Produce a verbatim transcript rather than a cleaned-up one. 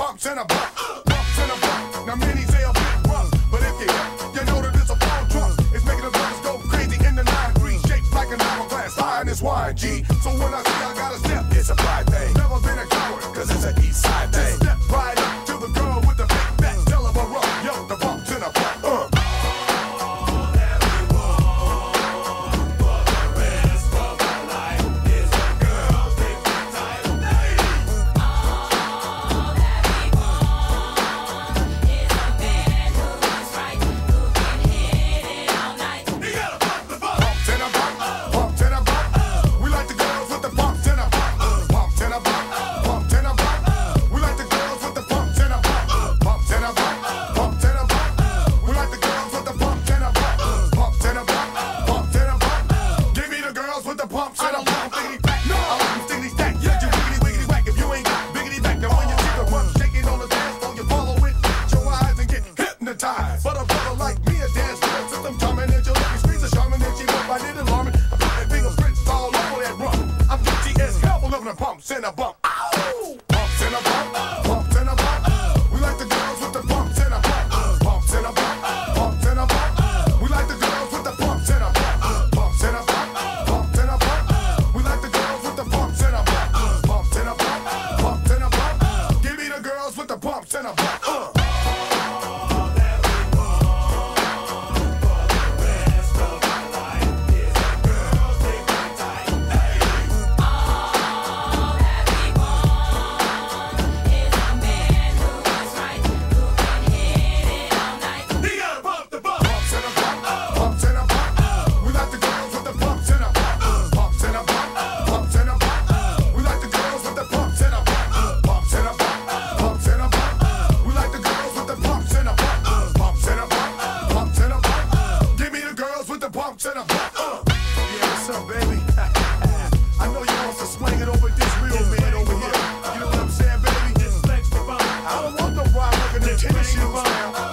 pumps and a bump, pumps and a bump. Now many say a bit rough, but if you hit, you know that it's a full trunk. It's making the brothers go crazy in the nine three, shaped like an hourglass, high in this wine, G. So when I see I got a step, it's a pride thing. Never been a coward, cause it's an east side thing. Step right up to the girl with the big back, tell her a rough, yo, the pumps and a bump, uh. But a brother like me, a dance to the system, charming and your looking screens are charming and she look I did alarming. I'm putting fingerprints all over that rum. I'm guilty as hell for living in pumps and a bump. Ow! Pumps and a bump, pumps and a bump. We like the girls with the pumps and a bump. Pumps and a bump, pumps and a bump. We like the girls with the pumps and a bump. Pumps and a bump, pumps and a bump. We like the girls with the pumps and a bump. Pumps and a bump, pumps and a bump. Give me the girls with the pumps and a bump. Uh. Baby, I know you want to swing it over this real man over here. You know what I'm saying, baby? I don't want no ride looking at tennis shoes now.